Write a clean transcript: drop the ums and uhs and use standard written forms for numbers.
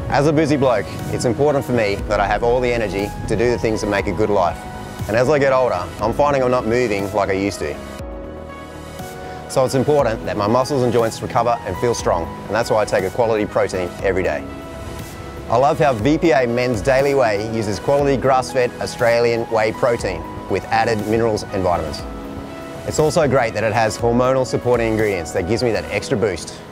As a busy bloke, it's important for me that I have all the energy to do the things that make a good life. And as I get older, I'm finding I'm not moving like I used to. So it's important that my muscles and joints recover and feel strong, and that's why I take a quality protein every day. I love how VPA Men's Daily Whey uses quality grass-fed Australian whey protein with added minerals and vitamins. It's also great that it has hormonal supporting ingredients that gives me that extra boost.